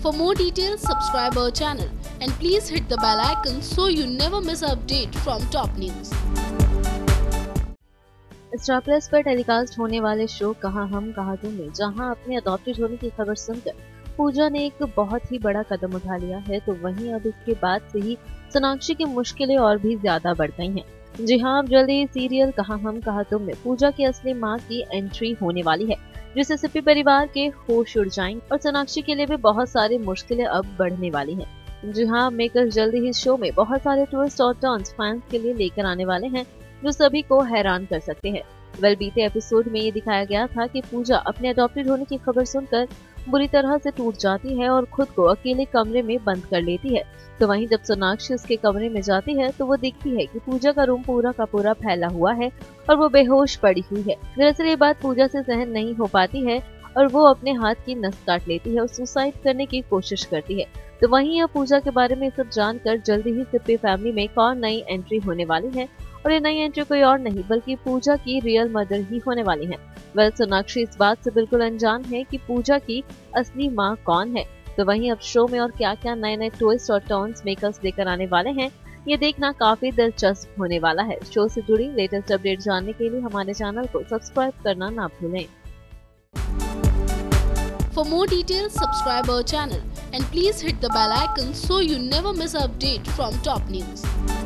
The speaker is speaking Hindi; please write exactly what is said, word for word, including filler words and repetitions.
For more details, subscribe our channel and please hit the bell icon so you never miss an update from top news. Star plus पर टेलीकास्ट होने वाले शो कहाँ हम कहाँ तुम में जहां अपने अडॉप्टेड होने की खबर सुनकर पूजा ने एक बहुत ही बड़ा कदम उठा लिया है, तो वहीं अब इसके बाद से ही सोनाक्षी की मुश्किलें और भी ज्यादा बढ़ गई हैं। जी हां, अब जल्दी सीरियल कहाँ हम कहाँ तुम में पूजा की असली मां की एंट्री होने वाली है, जिससे सिप्पी परिवार के होश उड़ जाएंगे और सोनाक्षी के लिए भी बहुत सारी मुश्किलें अब बढ़ने वाली हैं। जी हाँ, मेकर्स जल्दी ही शो में बहुत सारे ट्विस्ट और टर्न्स फैंस के लिए लेकर आने वाले हैं, जो सभी को हैरान कर सकते हैं। वेल, बीते एपिसोड में ये दिखाया गया था कि पूजा अपने अडॉप्टेड होने की खबर सुनकर बुरी तरह से टूट जाती है और खुद को अकेले कमरे में बंद कर लेती है। तो वहीं जब सोनाक्षी उसके कमरे में जाती है तो वो देखती है कि पूजा का रूम पूरा का पूरा फैला हुआ है और वो बेहोश पड़ी हुई है। दरअसल ये बात पूजा से सहन नहीं हो पाती है और वो अपने हाथ की नस काट लेती है और सुसाइड करने की कोशिश करती है। तो वहीं अब पूजा के बारे में सब जानकर जल्दी ही सिप्पी फैमिली में एक और नई एंट्री होने वाली है और ये नई एंट्री कोई और नहीं बल्कि पूजा की रियल मदर ही होने वाली है। वेल, सोनाक्षी इस बात से बिल्कुल अनजान है कि पूजा की असली माँ कौन है। तो वहीं अब शो में और क्या क्या नए नए ट्विस्ट और टर्न्स मेकर्स लेकर आने वाले हैं, ये देखना काफी दिलचस्प होने वाला है। शो से जुड़ी लेटेस्ट अपडेट जानने के लिए हमारे चैनल को सब्सक्राइब करना ना भूलें। For more details, subscribe our channel and please hit the bell icon so you never miss an update from top news.